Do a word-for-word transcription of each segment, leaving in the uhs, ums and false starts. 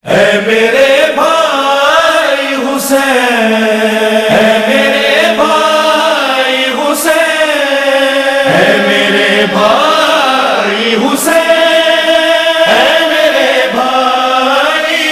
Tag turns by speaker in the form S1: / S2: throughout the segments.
S1: اے میرے بھائی حسین، اے میرے بھائی حسین، اے میرے بھائی حسین، اے میرے بھائی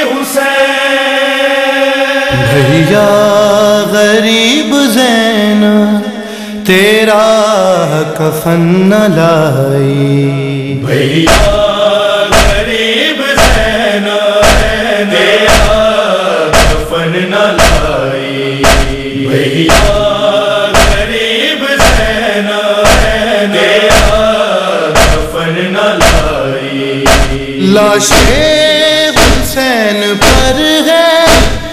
S1: حسین۔
S2: بھیا غریب زین تیرا کفن نہ لائی،
S1: بھیا غریب زین تیرا کفن نہ لائی، بھیا غریب زین تیرا کفن نہ لائی۔
S2: لاش حسین پر ہے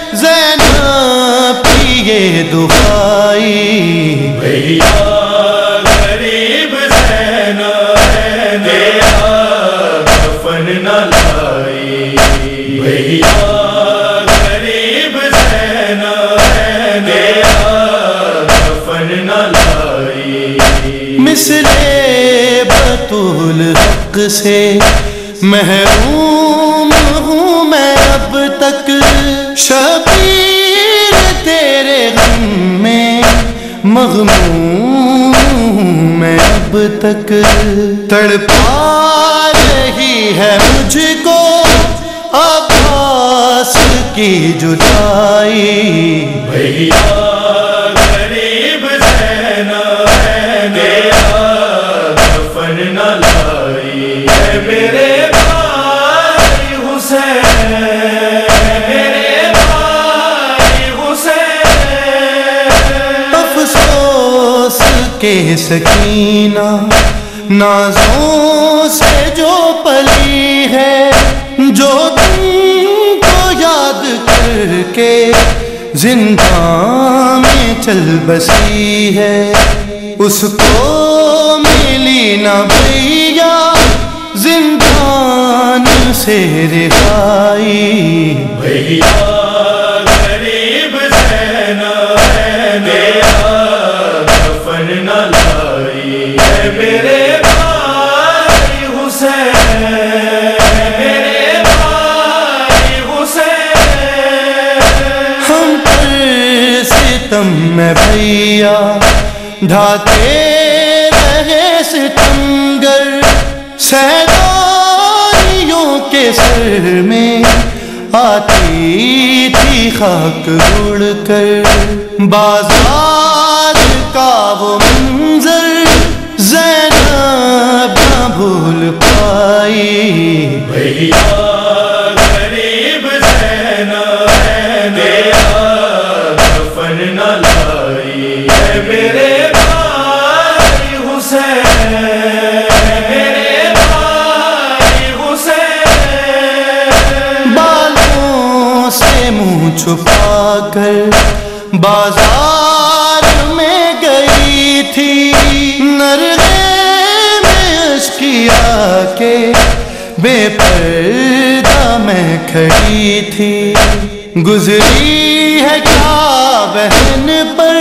S2: زینب کی یہ دعائی،
S1: بھیا غریب زین تیرا کفن نہ لائی، بھیا غریب زین تیرا کفن نہ لائی۔
S2: مثل بطول حق سے محروم ہوں میں اب تک، شبیر تیرے غم میں مغموم ہوں میں اب تک، تڑپا رہی ہے مجھ کو عباس کی جدائی،
S1: بھیا غریب زین تیرا کفن نہ لائی، اے میرے بھائی حسین، میرے بھائی حسین۔
S2: افسوس کے سکینہ نازوں سے جو پلی ہے، جو تم کو یاد کر کے زندان میں چل بسی ہے، اس کو ملی نہ بھیا زندان سے رہائی،
S1: بھیا غریب زین تیرا کفن نہ لائی، اے میرے بھائی حسین، میرے بھائی حسین۔
S2: ہم پر ستم میں بھیا ڈھاتے رہے ستمگر، سیدانیوں کے سر میں آتی تھی خاک اڑ کر، بازار کا وہ منظر زینب نہ بھول پائی،
S1: بھیا غریب زین تیرا کفن نہ لائی، اے میرے بھائی حسین، میرے بھائی حسین۔
S2: بالوں سے منہ چھپا کر بازار میں گئی تھی، نرغے میں اشکیا کے بے پردہ میں کھڑی تھی، گزری ہے کیا بہن پر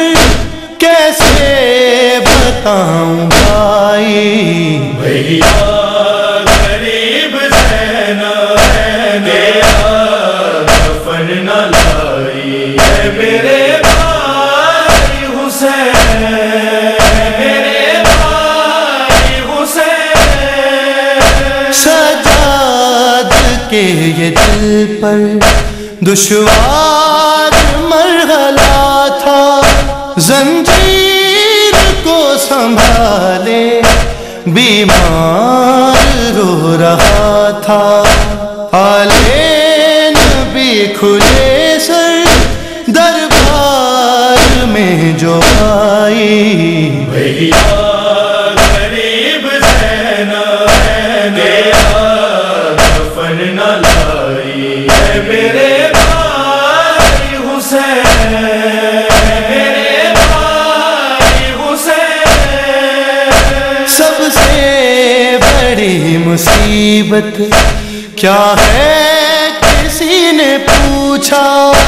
S2: کیسے بتاؤں بھائی،
S1: بھیا غریب زین تیرا کفن نہ لائی، اے میرے بھائی حسین، میرے بھائی حسین۔
S2: سجاد کے یہ دل پر دشوار مرحلہ تھا، زنجیر کو سنبھالے بیمار رو رہا تھا، آلے نبی کھلے سر دربار میں جو آئی،
S1: بھیا غریب زین تیرا کفن نہ لائی، اے میرے بھائی حسین، میرے بھائی حسین۔
S2: سب سے بڑی مصیبت کیا ہے کسی نے پوچھا،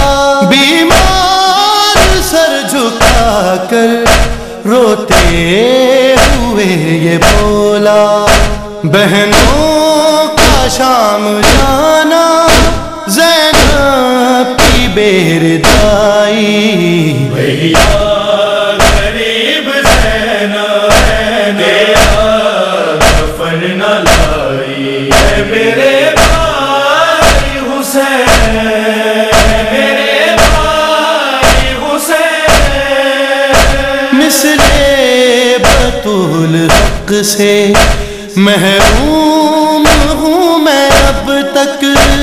S2: بیمار سر جھکا کر روتے ہوئے یہ بولا، بہنوں کا شام جانا زین بیردائی
S1: بھیا غریب زینب تیرا کفن نہ لائی اے میرے بھائی حسین میرے بھائی حسین
S2: مثل بطول حق سے محروم ہوں میں اب تک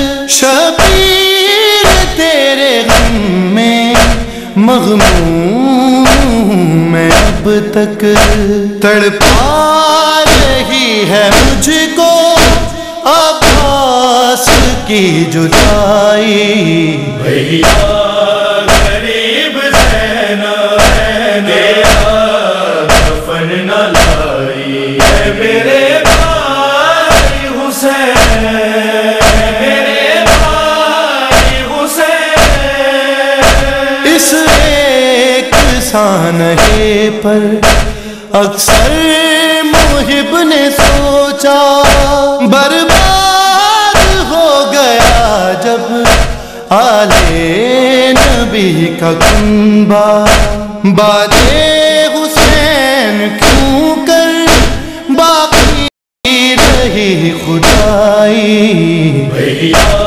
S2: شبیر تیرے غم میں مغموم ہوں میں اب تک تڑپا رہی ہے مجھ کو عباس کی جدائی
S1: بھیا غریب زینب تیرا کفن نہ لائی اے میرے بھائی حسین میرے بھائی حسین
S2: اس ایک سانحے پر اکثر محب نے سوچا برباد ہو گیا جب آلے نبی کا کنبہ باد حسین کیوں کر باقی رہی خدائی
S1: بھیا